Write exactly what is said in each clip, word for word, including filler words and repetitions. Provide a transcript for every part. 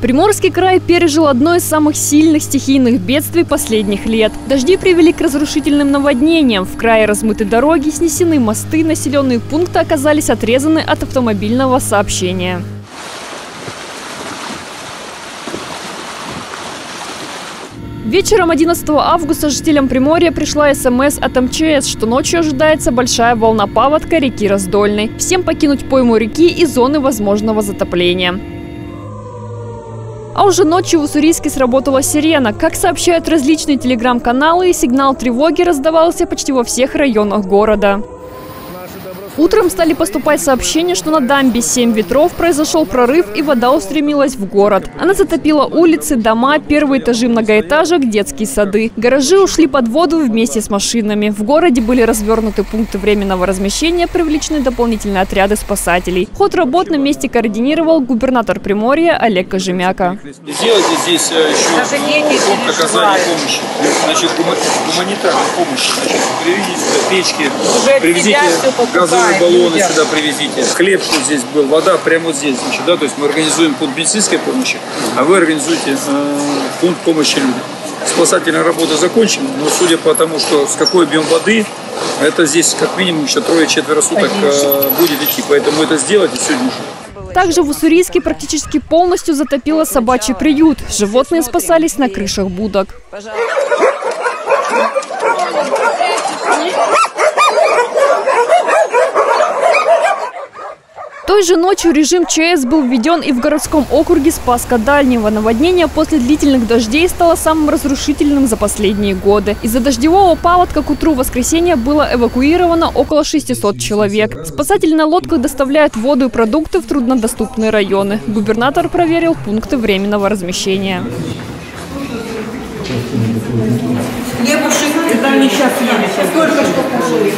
Приморский край пережил одно из самых сильных стихийных бедствий последних лет. Дожди привели к разрушительным наводнениям. В крае размыты дороги, снесены мосты, населенные пункты оказались отрезаны от автомобильного сообщения. Вечером одиннадцатого августа жителям Приморья пришла СМС от эм че эс, что ночью ожидается большая волна паводка реки Раздольной. Всем покинуть пойму реки и зоны возможного затопления. А уже ночью в Уссурийске сработала сирена. Как сообщают различные телеграм-каналы, сигнал тревоги раздавался почти во всех районах города. Утром стали поступать сообщения, что на дамбе «Семь ветров» произошел прорыв и вода устремилась в город. Она затопила улицы, дома, первые этажи многоэтажек, детские сады. Гаражи ушли под воду вместе с машинами. В городе были развернуты пункты временного размещения, привлечены дополнительные отряды спасателей. Ход работ на месте координировал губернатор Приморья Олег Кожемяка. Сделайте здесь еще пункт оказания помощи. Значит, гуманитарной помощи. Значит, привезите сюда печки, привезите газовые баллоны сюда привезите. Хлеб, что здесь был, вода прямо вот здесь. Значит, да, то есть мы организуем пункт медицинской помощи, а вы организуете э, пункт помощи людям. Спасательная работа закончена, но судя по тому, что с какой объем воды, это здесь как минимум еще трое-четверо суток э, будет идти. Поэтому это сделайте сегодня же. Также в Уссурийске практически полностью затопило собачий приют. Животные спасались на крышах будок. Той же ночью режим ЧС был введен и в городском округе Спасска-Дальнего. Наводнение после длительных дождей стало самым разрушительным за последние годы. Из-за дождевого паводка к утру воскресенья было эвакуировано около шестисот человек. Спасатели на лодках доставляют воду и продукты в труднодоступные районы. Губернатор проверил пункты временного размещения. Хлебушек, это они сейчас ели, сейчас только что кушали.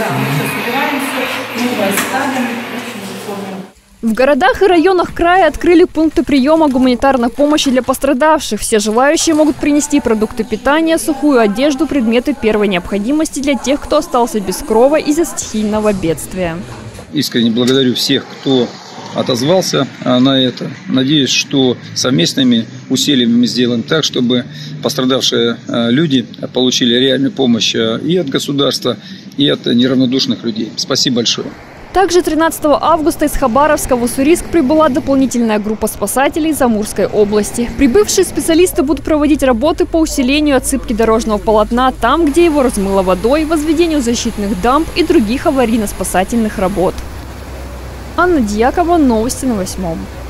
В городах и районах края открыли пункты приема гуманитарной помощи для пострадавших. Все желающие могут принести продукты питания, сухую одежду, предметы первой необходимости для тех, кто остался без крова из-за стихийного бедствия. Искренне благодарю всех, кто отозвался на это. Надеюсь, что совместными усилиями мы сделаем так, чтобы пострадавшие люди получили реальную помощь и от государства, и от неравнодушных людей. Спасибо большое. Также тринадцатого августа из Хабаровска в Уссурийск прибыла дополнительная группа спасателей из Амурской области. Прибывшие специалисты будут проводить работы по усилению отсыпки дорожного полотна там, где его размыло водой, возведению защитных дамб и других аварийно-спасательных работ. Анна Дьякова, новости на восьмом.